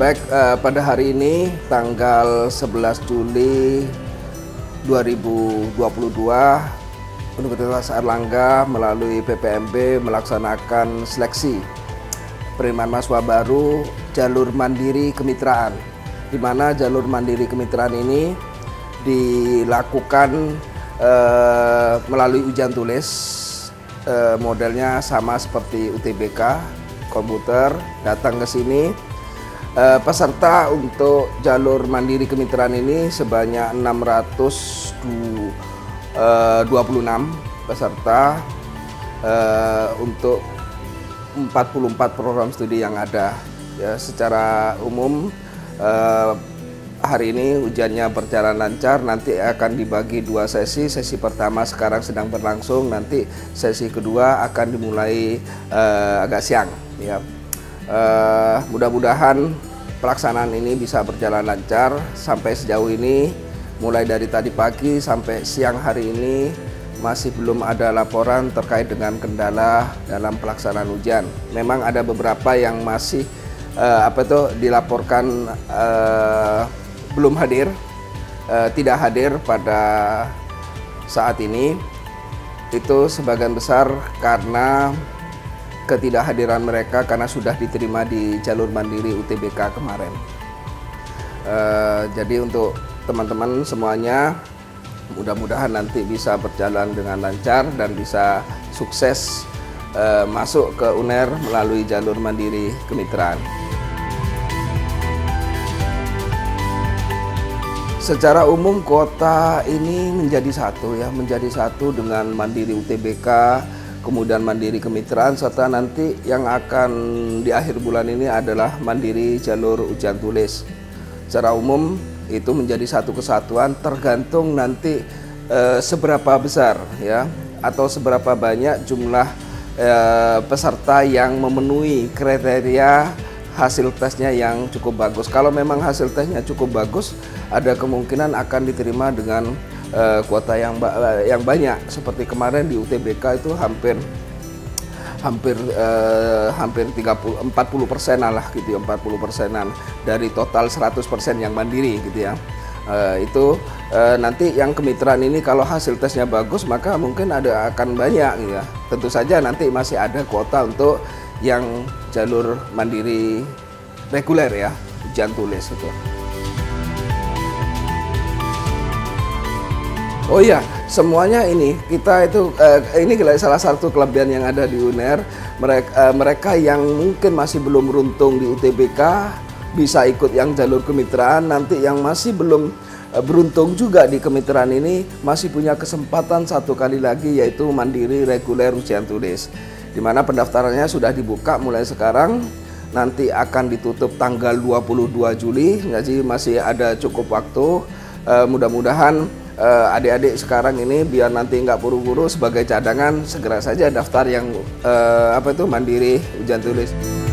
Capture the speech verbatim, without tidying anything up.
Baik, eh, pada hari ini tanggal sebelas Juli dua ribu dua puluh dua, Universitas Airlangga melalui P P M B melaksanakan seleksi penerimaan mahasiswa baru jalur mandiri kemitraan, di mana jalur mandiri kemitraan ini dilakukan eh, melalui ujian tulis, eh, modelnya sama seperti U T B K, komputer, datang ke sini. Uh, peserta untuk jalur mandiri kemitraan ini sebanyak enam ratus dua puluh enam peserta uh, untuk empat puluh empat program studi yang ada. Ya, secara umum uh, hari ini ujiannya berjalan lancar, nanti akan dibagi dua sesi. Sesi pertama sekarang sedang berlangsung, nanti sesi kedua akan dimulai uh, agak siang. Ya. Uh, mudah-mudahan pelaksanaan ini bisa berjalan lancar. Sampai sejauh ini, mulai dari tadi pagi sampai siang hari ini, masih belum ada laporan terkait dengan kendala dalam pelaksanaan ujian. Memang ada beberapa yang masih uh, apa itu dilaporkan uh, belum hadir, uh, tidak hadir pada saat ini. Itu sebagian besar karena ketidakhadiran mereka karena sudah diterima di jalur mandiri U T B K kemarin. Uh, jadi untuk teman-teman semuanya, mudah-mudahan nanti bisa berjalan dengan lancar dan bisa sukses uh, masuk ke U N E R melalui jalur mandiri kemitraan. Secara umum kuota ini menjadi satu ya, menjadi satu dengan mandiri U T B K, kemudian mandiri kemitraan, serta nanti yang akan di akhir bulan ini adalah mandiri jalur ujian tulis. Secara umum itu menjadi satu kesatuan, tergantung nanti e, seberapa besar ya atau seberapa banyak jumlah e, peserta yang memenuhi kriteria hasil tesnya yang cukup bagus. Kalau memang hasil tesnya cukup bagus, ada kemungkinan akan diterima dengan Uh, kuota yang ba yang banyak. Seperti kemarin di U T B K itu hampir hampir uh, hampir tiga puluh empat puluh persen lah gitu ya, empat puluh persenan dari total seratus persen yang mandiri gitu ya. Uh, itu uh, nanti yang kemitraan ini kalau hasil tesnya bagus maka mungkin ada akan banyak gitu ya. Tentu saja nanti masih ada kuota untuk yang jalur mandiri reguler ya, ujian tulis itu. Oh iya, semuanya ini kita itu eh, ini salah satu kelebihan yang ada di U N E R. Mereka, eh, mereka yang mungkin masih belum beruntung di U T B K bisa ikut yang jalur kemitraan. Nanti yang masih belum eh, beruntung juga di kemitraan ini masih punya kesempatan satu kali lagi, yaitu mandiri reguler ujian tulis. Dimana pendaftarannya sudah dibuka mulai sekarang. Nanti akan ditutup tanggal dua puluh dua Juli, jadi masih ada cukup waktu. Eh, mudah-mudahan Uh, adik-adik sekarang ini biar nanti nggak buru-buru, sebagai cadangan segera saja daftar yang uh, apa itu mandiri ujian tulis.